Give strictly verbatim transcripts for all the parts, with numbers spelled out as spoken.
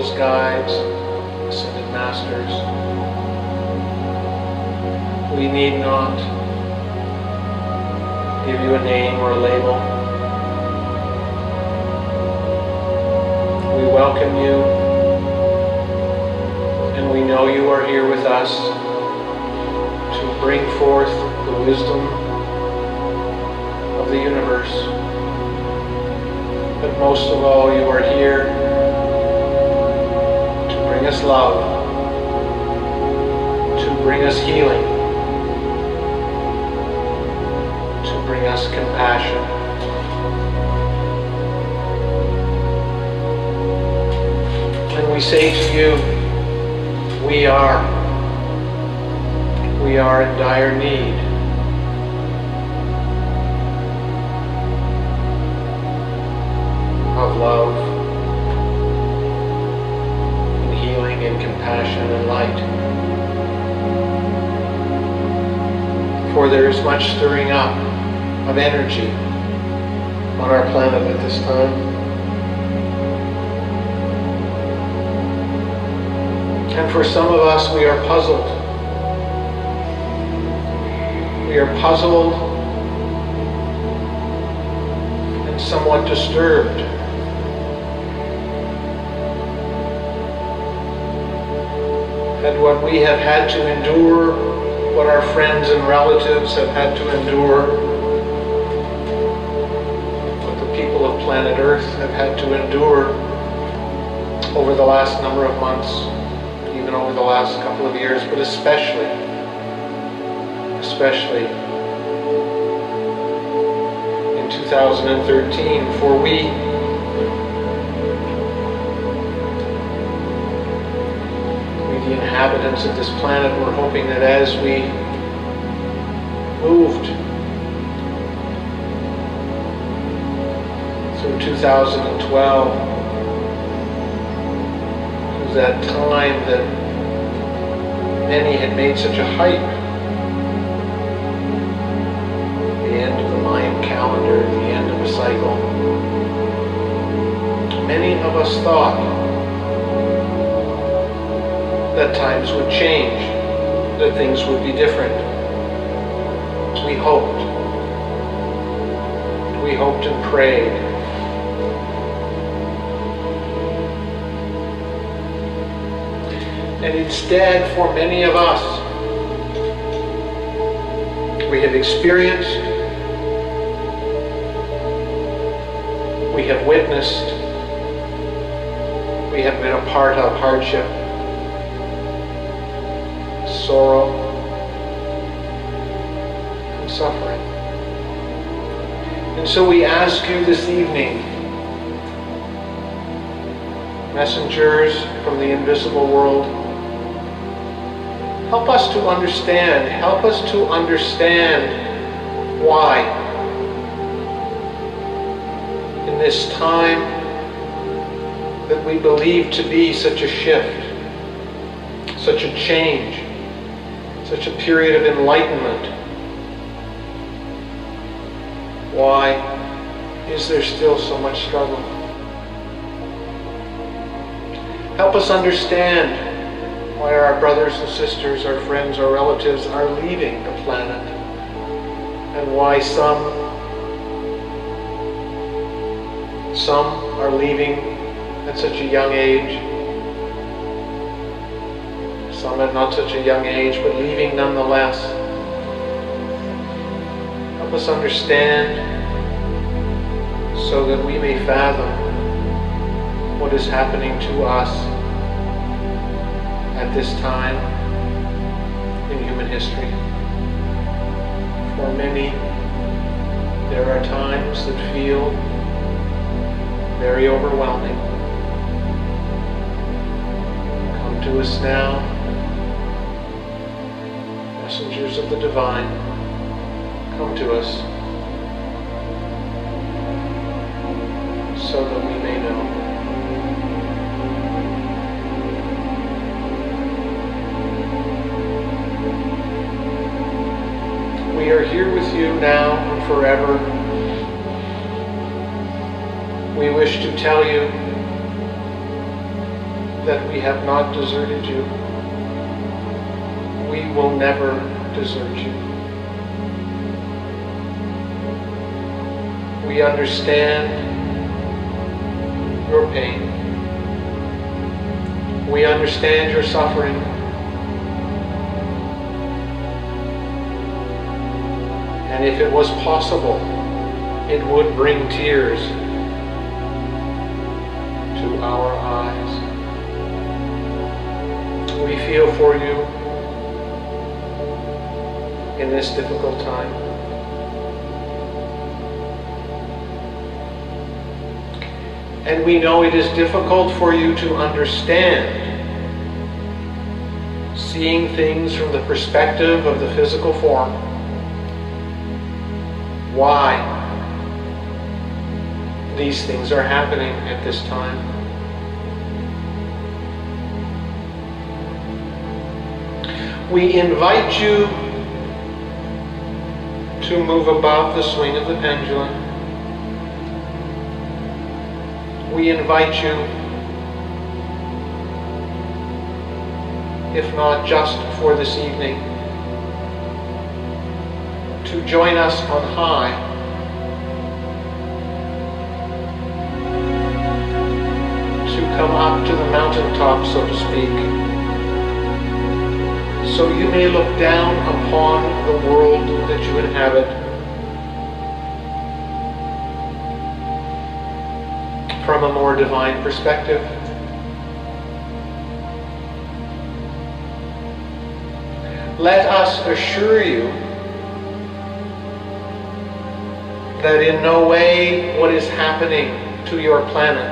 angels, guides, ascended masters. We need not give you a name or a label. We welcome you, and we know you are here with us to bring forth the wisdom of the universe. But most of all, you are here to bring us love, to bring us healing, to bring us compassion. And we say to you, we are, we are in dire need of love and healing and compassion and light. For there is much stirring up of energy on our planet at this time. And for some of us, we are puzzled. We are puzzled and somewhat disturbed. At what we have had to endure, what our friends and relatives have had to endure, what the people of planet Earth have had to endure over the last number of months, even over the last couple of years, but especially, especially in two thousand thirteen, for we, the inhabitants of this planet, were hoping that as we moved through two thousand twelve, it was that time that many had made such a hype, the end of the Mayan calendar, the end of a cycle. Many of us thought that times would change, that things would be different. We hoped. We hoped and prayed. And instead, for many of us, we have experienced, we have witnessed, we have been a part of hardship, sorrow, and suffering. And so we ask you this evening, messengers from the invisible world, help us to understand, help us to understand why in this time that we believe to be such a shift, such a change, such a period of enlightenment, why is there still so much struggle? Help us understand why our brothers and sisters, our friends, our relatives are leaving the planet, and why some, some are leaving at such a young age, some at not such a young age, but leaving nonetheless. Help us understand so that we may fathom what is happening to us at this time in human history. For many, there are times that feel very overwhelming. Come to us now, messengers of the divine, come to us so that we may know. We are here with you now and forever. We wish to tell you that we have not deserted you. We will never desert you. We understand your pain. We understand your suffering. And if it was possible, it would bring tears to our eyes. We feel for you in this difficult time. And we know it is difficult for you to understand, seeing things from the perspective of the physical form, why these things are happening at this time. We invite you to move above the swing of the pendulum. We invite you, if not just for this evening, to join us on high, to come up to the mountaintop, so to speak, so you may look down upon the world that you inhabit from a more divine perspective. Let us assure you that in no way what is happening to your planet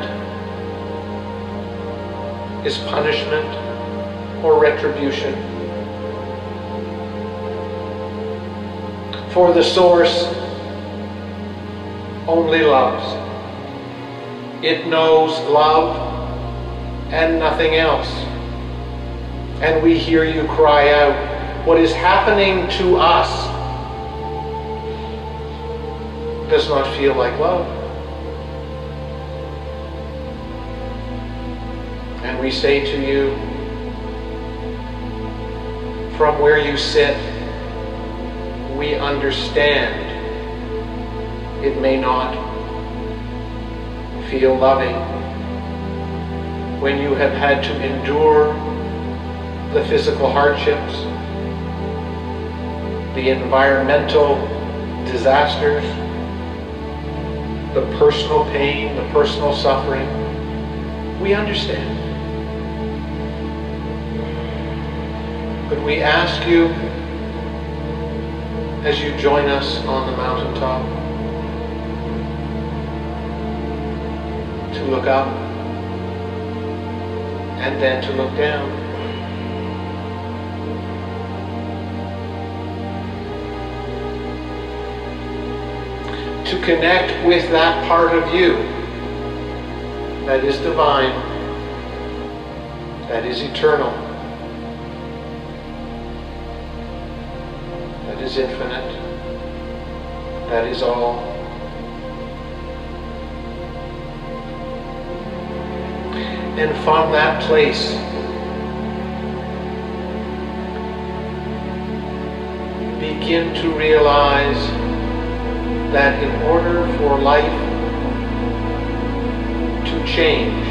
is punishment or retribution. For the Source only loves. It knows love and nothing else. And we hear you cry out, what is happening to us does not feel like love. And we say to you, from where you sit, we understand it may not feel loving when you have had to endure the physical hardships, the environmental disasters, the personal pain, the personal suffering. We understand. But we ask you, as you join us on the mountaintop, to look up and then to look down. To connect with that part of you that is divine, that is eternal, that is infinite, that is all. And from that place, begin to realize that in order for life to change,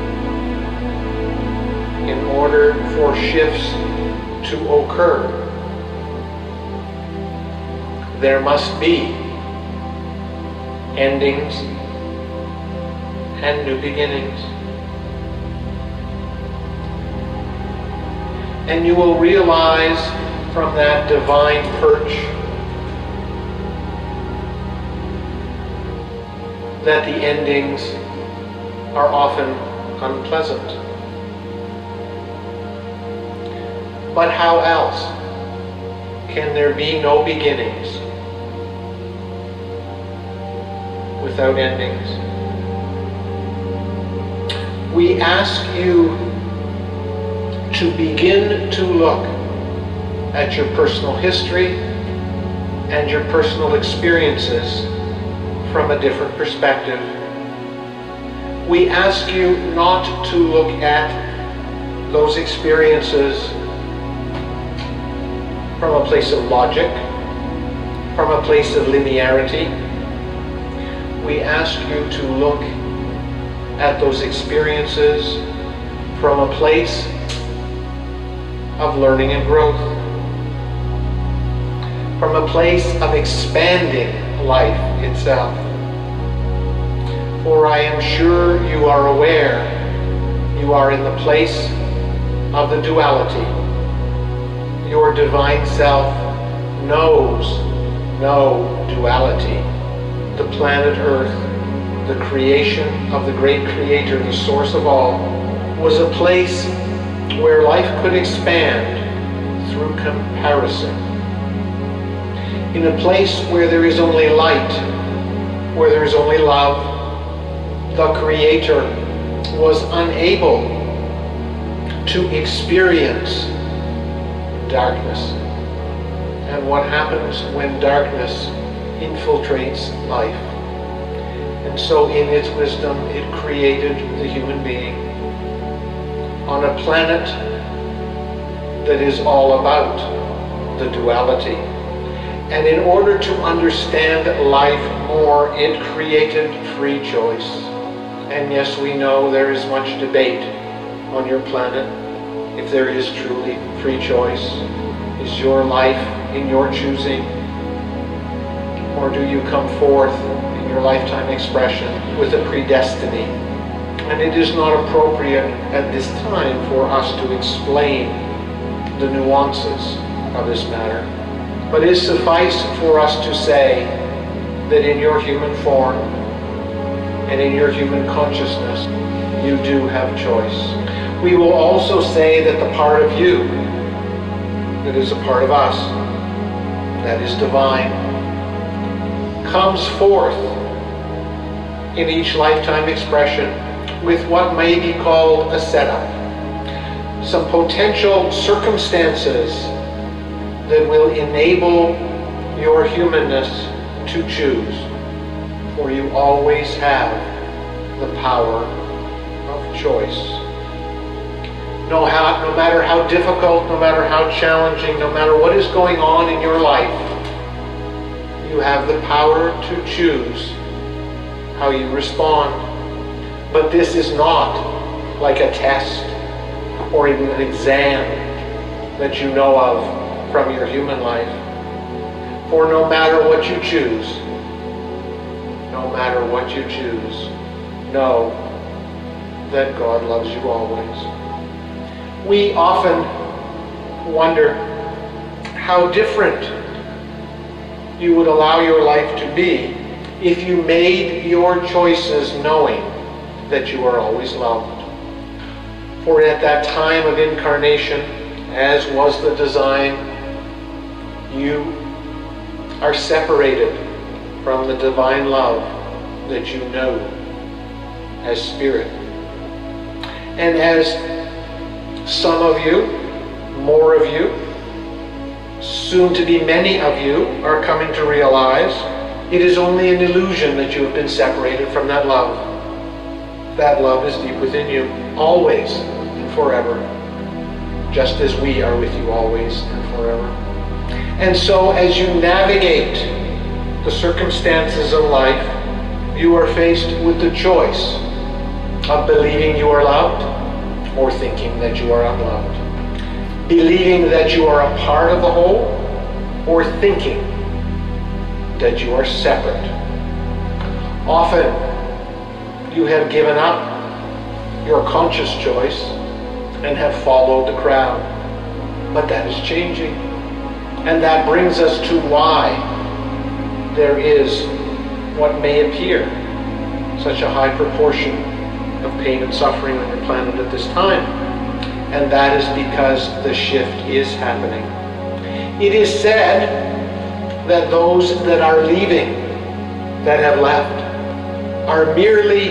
in order for shifts to occur, there must be endings and new beginnings. And you will realize from that divine perch that the endings are often unpleasant. But how else can there be no beginnings without endings? We ask you to begin to look at your personal history and your personal experiences from a different perspective. We ask you not to look at those experiences from a place of logic, from a place of linearity. We ask you to look at those experiences from a place of learning and growth, from a place of expanding life itself. For I am sure you are aware you are in the place of the duality. Your divine self knows no duality. The planet Earth, the creation of the great Creator, the source of all, was a place where life could expand through comparison. In a place where there is only light, where there is only love, the Creator was unable to experience darkness. And what happens when darkness infiltrates life? And so in its wisdom, it created the human being on a planet that is all about the duality. And in order to understand life more, it created free choice. And yes, we know there is much debate on your planet if there is truly free choice. Is your life in your choosing? Or do you come forth in your lifetime expression with a predestiny? And it is not appropriate at this time for us to explain the nuances of this matter. But it is suffice for us to say that in your human form and in your human consciousness, you do have choice. We will also say that the part of you that is a part of us, that is divine, comes forth in each lifetime expression with what may be called a setup. Some potential circumstances that will enable your humanness to choose. For you always have the power of choice. No, how, no matter how difficult, no matter how challenging, no matter what is going on in your life, you have the power to choose how you respond. But this is not like a test or even an exam that you know of from your human life. For no matter what you choose, no matter what you choose, know that God loves you always. We often wonder how different you would allow your life to be if you made your choices knowing that you are always loved. For at that time of incarnation, as was the design, you are separated from the divine love that you know as spirit. And as some of you, more of you, soon to be many of you are coming to realize, it is only an illusion that you have been separated from that love. That love is deep within you, always and forever, just as we are with you always and forever. And so as you navigate the circumstances of life, you are faced with the choice of believing you are loved or thinking that you are unloved. Believing that you are a part of the whole or thinking that you are separate. Often you have given up your conscious choice and have followed the crowd. But that is changing. And that brings us to why there is what may appear such a high proportion of pain and suffering on your planet at this time. And that is because the shift is happening. It is said that those that are leaving, that have left, are merely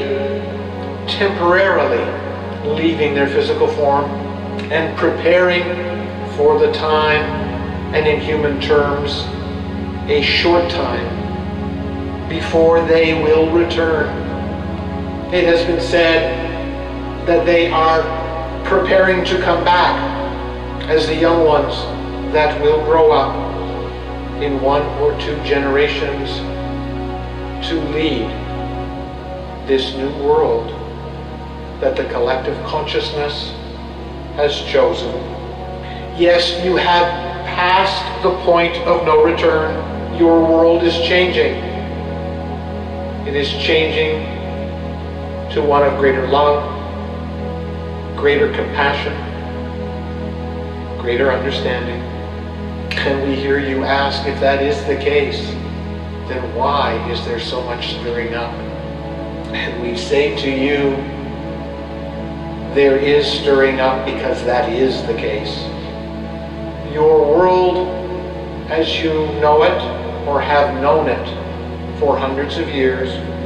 temporarily leaving their physical form and preparing for the time, and in human terms, a short time before they will return. It has been said that they are preparing to come back as the young ones that will grow up in one or two generations to lead this new world that the collective consciousness has chosen. Yes, you have passed the point of no return. Your world is changing. It is changing to one of greater love, greater compassion, greater understanding. And we hear you ask, if that is the case, then why is there so much stirring up? And we say to you, there is stirring up because that is the case. Your world, as you know it or have known it for hundreds of years,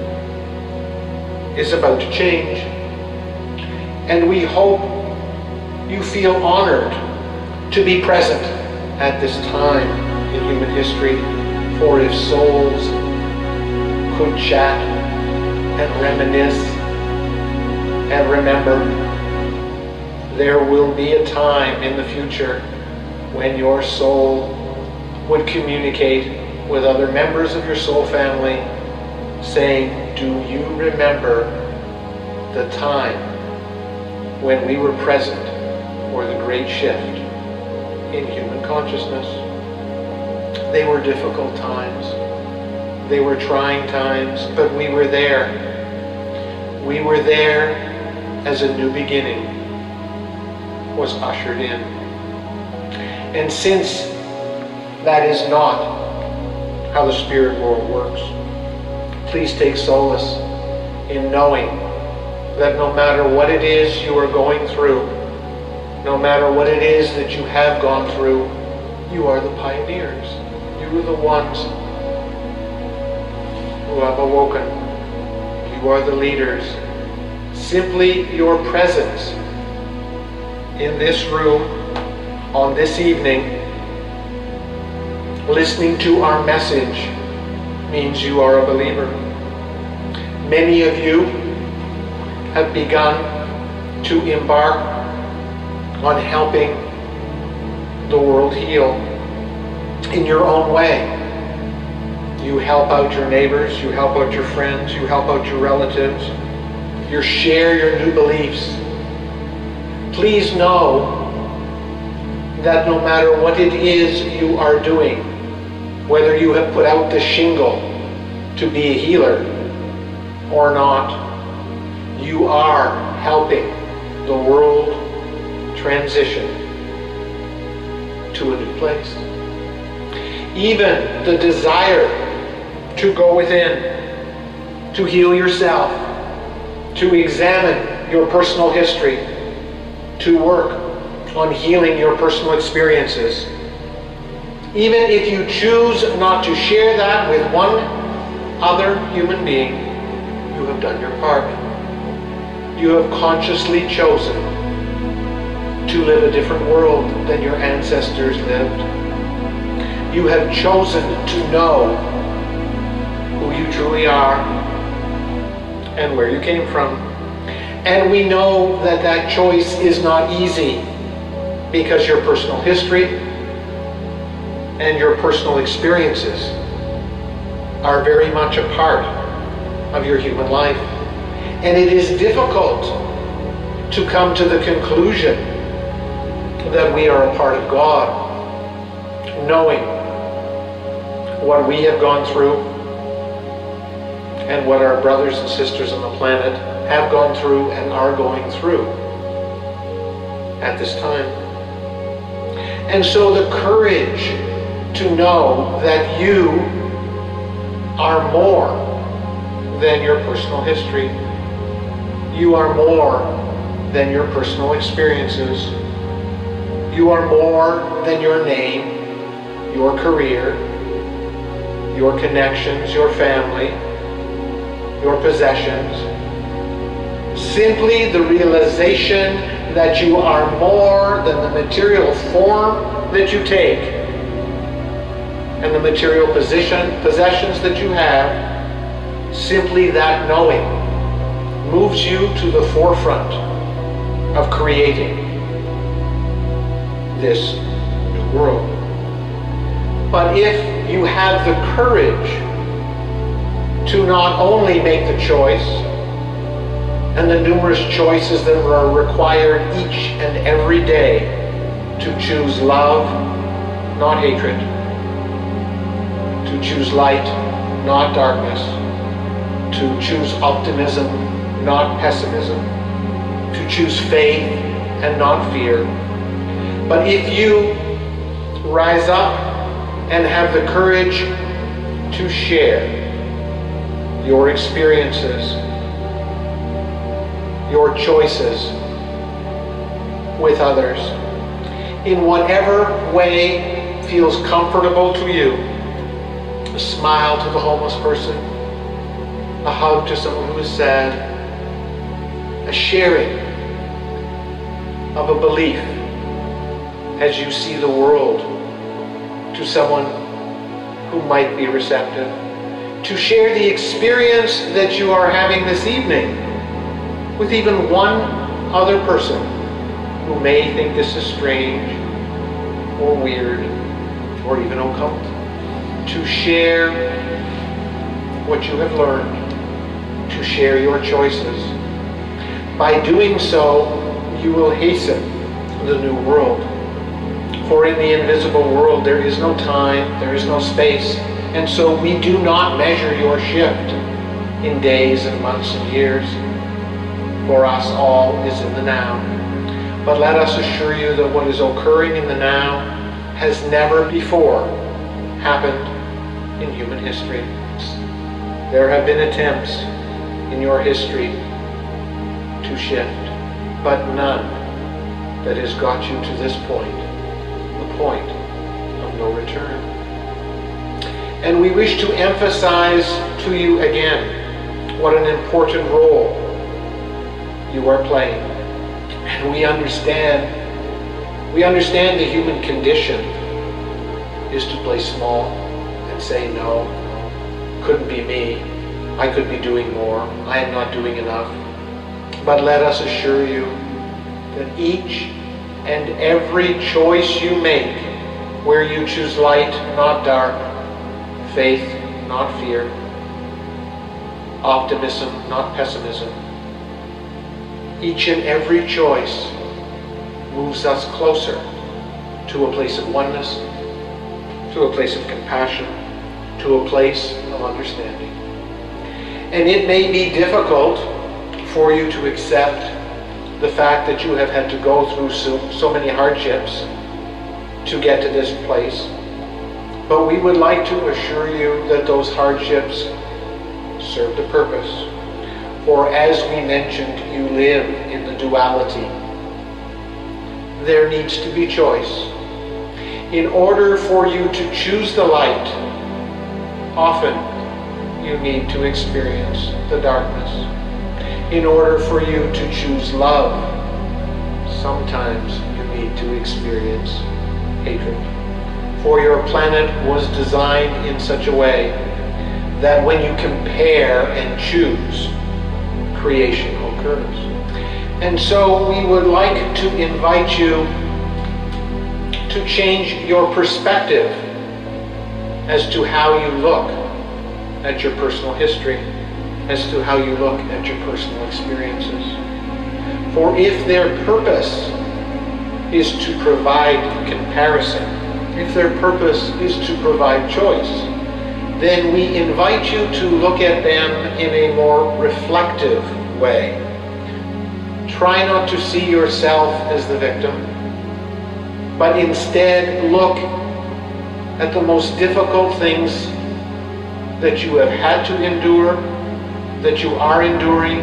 is about to change. And we hope you feel honored to be present at this time in human history. For if souls could chat and reminisce and remember, there will be a time in the future when your soul would communicate with other members of your soul family saying, do you remember the time when we were present for the great shift in human consciousness? They were difficult times. They were trying times, but we were there. We were there as a new beginning was ushered in. And since that is not how the spirit world works, please take solace in knowing that no matter what it is you are going through, no matter what it is that you have gone through, you are the pioneers. You are the ones who have awoken. You are the leaders. Simply your presence in this room on this evening, listening to our message, means you are a believer. Many of you have begun to embark on helping the world heal in your own way. You help out your neighbors, you help out your friends, you help out your relatives, you share your new beliefs. Please know that no matter what it is you are doing, whether you have put out the shingle to be a healer or not, you are helping the world transition to a new place. Even the desire to go within, to heal yourself, to examine your personal history, to work on healing your personal experiences. Even if you choose not to share that with one other human being, you have done your part. You have consciously chosen to live a different world than your ancestors lived. You have chosen to know who you truly are and where you came from. And we know that that choice is not easy because your personal history and your personal experiences are very much a part of your human life. And it is difficult to come to the conclusion that we are a part of God, knowing what we have gone through and what our brothers and sisters on the planet have gone through and are going through at this time. And so the courage to know that you are more than your personal history. You are more than your personal experiences. You are more than your name, your career, your connections, your family, your possessions. Simply the realization that you are more than the material form that you take and the material position, possessions that you have. Simply that knowing moves you to the forefront of creating this new world. But if you have the courage to not only make the choice and the numerous choices that are required each and every day to choose love, not hatred, to choose light, not darkness, to choose optimism, not pessimism, to choose faith and not fear. But if you rise up and have the courage to share your experiences, your choices with others, in whatever way feels comfortable to you, a smile to the homeless person, a hug to someone who is sad, a sharing of a belief as you see the world to someone who might be receptive, to share the experience that you are having this evening with even one other person who may think this is strange or weird or even occult, to share what you have learned, to share your choices. By doing so, you will hasten the new world. For in the invisible world there is no time, there is no space, and so we do not measure your shift in days and months and years. For us, all is in the now. But let us assure you that what is occurring in the now has never before happened in human history. There have been attempts in your history to shift, but none that has got you to this point, the point of no return. And we wish to emphasize to you again what an important role you are playing. And we understand, we understand the human condition is to play small and say, no, couldn't be me, I could be doing more, I am not doing enough. But let us assure you that each and every choice you make, where you choose light, not dark, faith, not fear, optimism, not pessimism, each and every choice moves us closer to a place of oneness, to a place of compassion, to a place of understanding. And it may be difficult for you to accept the fact that you have had to go through so, so many hardships to get to this place. But we would like to assure you that those hardships served a purpose. For as we mentioned, you live in the duality. There needs to be choice. In order for you to choose the light, often you need to experience the darkness. In order for you to choose love, sometimes you need to experience hatred. For your planet was designed in such a way that when you compare and choose, creation occurs. And so we would like to invite you to change your perspective as to how you look at your personal history, as to how you look at your personal experiences. For if their purpose is to provide comparison, if their purpose is to provide choice, then we invite you to look at them in a more reflective way. Try not to see yourself as the victim, but instead look at the most difficult things that you have had to endure, that you are enduring,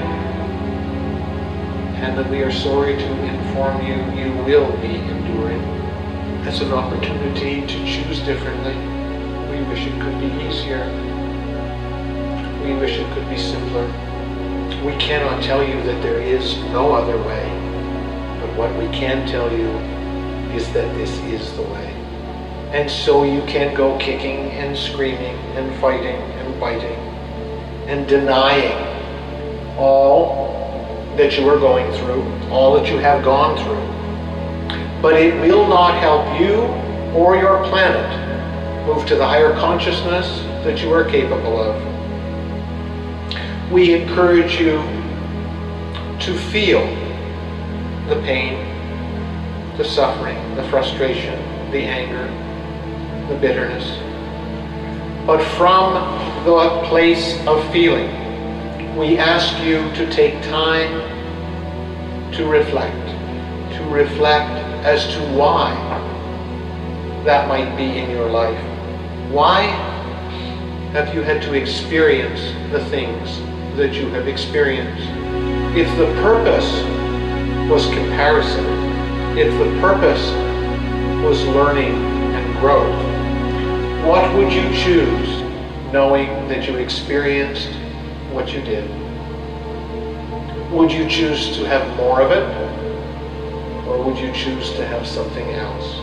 and that we are sorry to inform you you will be enduring. As an opportunity to choose differently. We wish it could be easier. We wish it could be simpler. We cannot tell you that there is no other way, but what we can tell you is that this is the way. And so you can go kicking and screaming and fighting and biting and denying all that you are going through, all that you have gone through. But it will not help you or your planet move to the higher consciousness that you are capable of. We encourage you to feel the pain, the suffering, the frustration, the anger, the bitterness. But from the place of feeling, we ask you to take time to reflect, to reflect as to why that might be in your life. Why have you had to experience the things that you have experienced? If the purpose was comparison, if the purpose was learning and growth, what would you choose knowing that you experienced what you did? Would you choose to have more of it, or would you choose to have something else?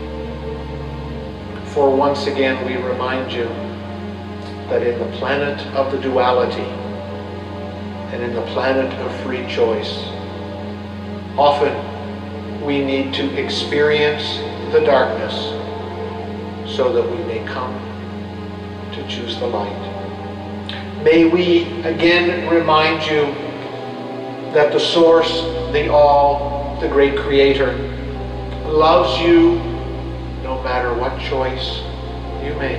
For once again, we remind you that in the planet of the duality and in the planet of free choice, often we need to experience the darkness so that we may come to choose the light. May we again remind you that the Source, the All, the Great Creator, loves you no matter what choice you make.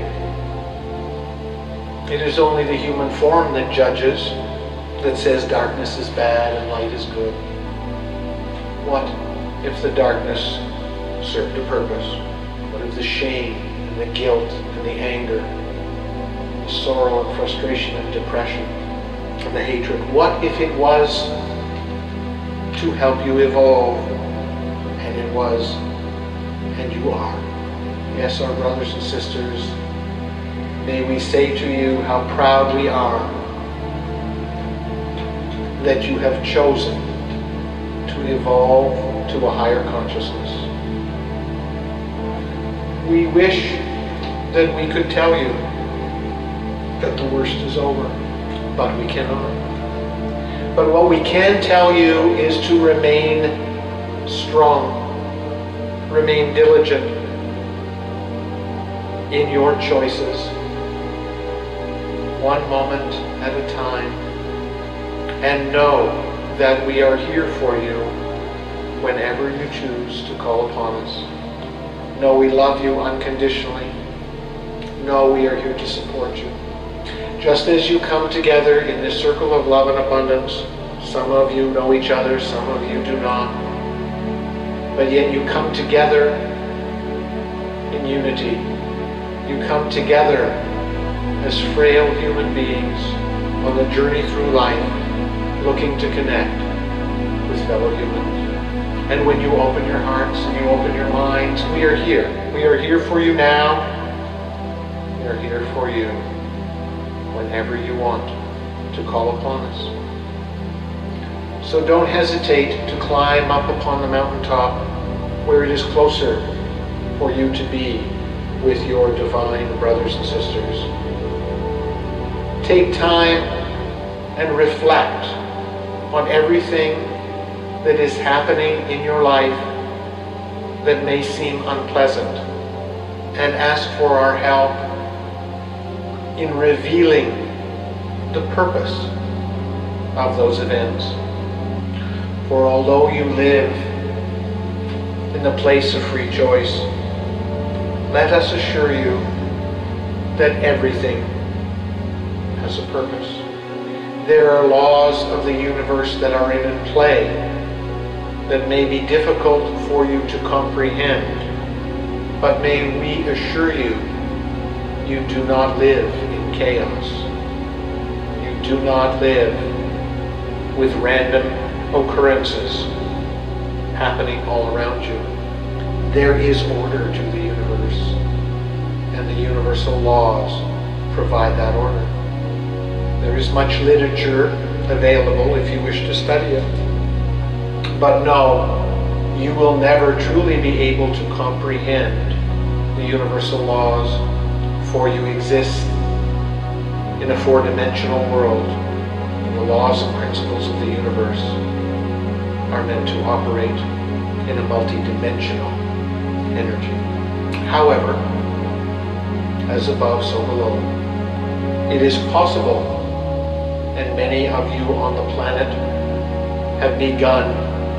It is only the human form that judges, that says darkness is bad and light is good. What if the darkness served a purpose? What if the shame and the guilt and the anger, the sorrow and frustration and depression and the hatred, what if it was to help you evolve? And it was, and you are. Yes, our brothers and sisters, may we say to you how proud we are that you have chosen to evolve to a higher consciousness. We wish that we could tell you that the worst is over, but we cannot. But what we can tell you is to remain strong, remain diligent in your choices, one moment at a time, and know that we are here for you whenever you choose to call upon us. Know we love you unconditionally. Know we are here to support you. Just as you come together in this circle of love and abundance, some of you know each other, some of you do not, but yet you come together in unity. You come together as frail human beings on the journey through life, looking to connect with fellow humans. And when you open your hearts and you open your minds, we are here. We are here for you now. We are here for you whenever you want to call upon us. So don't hesitate to climb up upon the mountaintop where it is closer for you to be with your divine brothers and sisters. Take time and reflect on everything that is happening in your life that may seem unpleasant, and ask for our help in revealing the purpose of those events. For although you live in the place of free choice, let us assure you that everything has a purpose. There are laws of the universe that are in play that may be difficult for you to comprehend, but may we assure you, you do not live in chaos. You do not live with random occurrences happening all around you. There is order to the universe, and the universal laws provide that order. There is much literature available if you wish to study it. But no, you will never truly be able to comprehend the universal laws, for you exist in a four-dimensional world, in the laws and principles of the universe. are meant to operate in a multi-dimensional energy. However, as above, so below, it is possible, and many of you on the planet have begun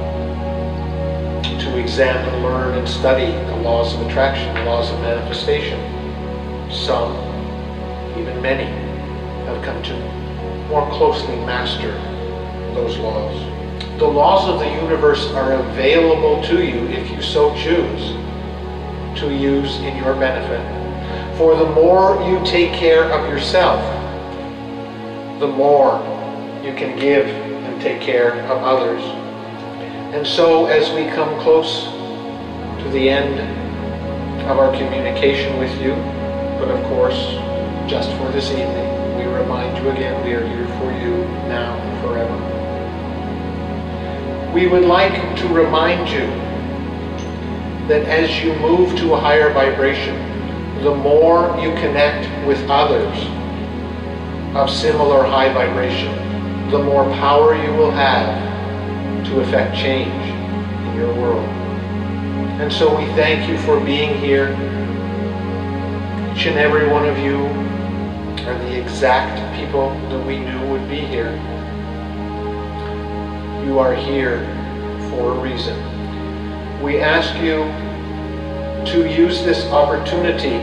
to examine, learn, and study the laws of attraction, the laws of manifestation. Some, even many, have come to more closely master those laws. The laws of the universe are available to you if you so choose to use in your benefit. For the more you take care of yourself, the more you can give and take care of others. And so as we come close to the end of our communication with you, but of course, just for this evening, we remind you again, we are here for you now and forever. We would like to remind you that as you move to a higher vibration, the more you connect with others of similar high vibration, the more power you will have to effect change in your world. And so we thank you for being here. Each and every one of you are the exact people that we knew would be here. You are here for a reason. We ask you to use this opportunity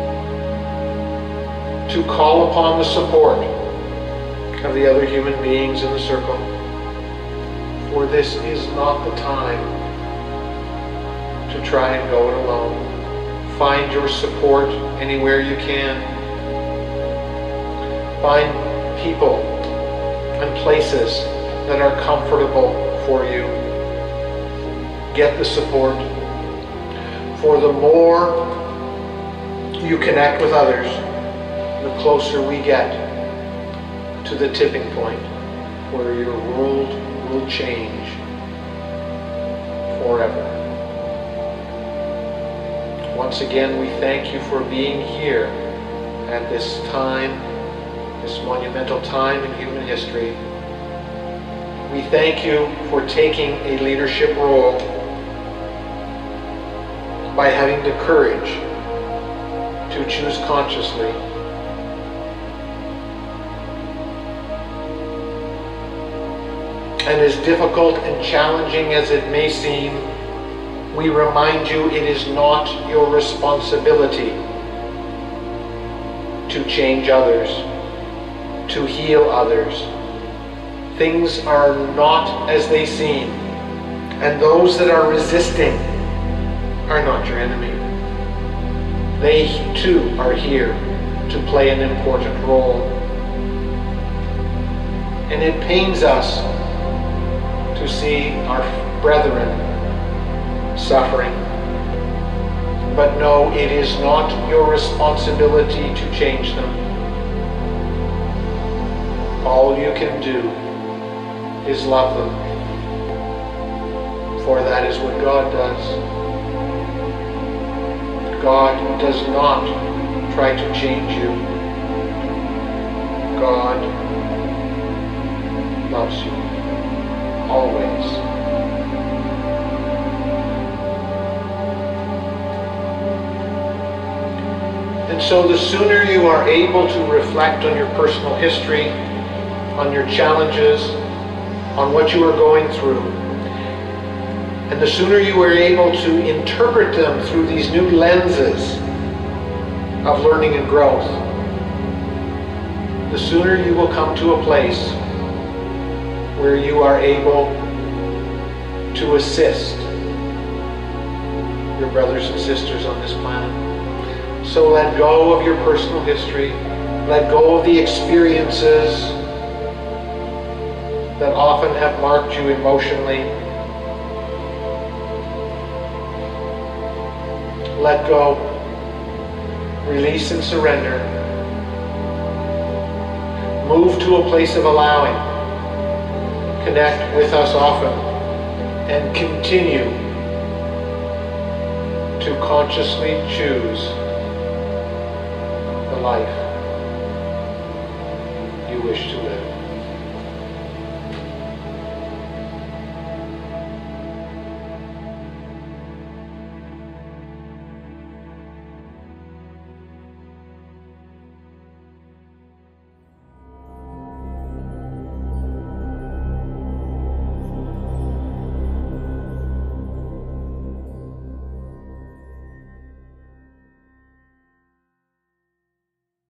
to call upon the support of the other human beings in the circle. For this is not the time to try and go it alone. Find your support anywhere you can. Find people and places that are comfortable for you. Get the support. For the more you connect with others, the closer we get to the tipping point where your world will change forever. Once again, we thank you for being here at this time, this monumental time in human history. We thank you for taking a leadership role by having the courage to choose consciously and as difficult and challenging as it may seem, we remind you it is not your responsibility to change others, to heal others. Things are not as they seem, and those that are resisting are not your enemy. They too are here to play an important role. And it pains us to see our brethren suffering. But no, it is not your responsibility to change them. All you can do is love them, for that is what God does. God does not try to change you. God loves you, always. And so the sooner you are able to reflect on your personal history, on your challenges, on what you are going through, and the sooner you are able to interpret them through these new lenses of learning and growth, the sooner you will come to a place where you are able to assist your brothers and sisters on this planet. So let go of your personal history, let go of the experiences that often have marked you emotionally. Let go, release and surrender. Move to a place of allowing. Connect with us often and continue to consciously choose the life you wish to live.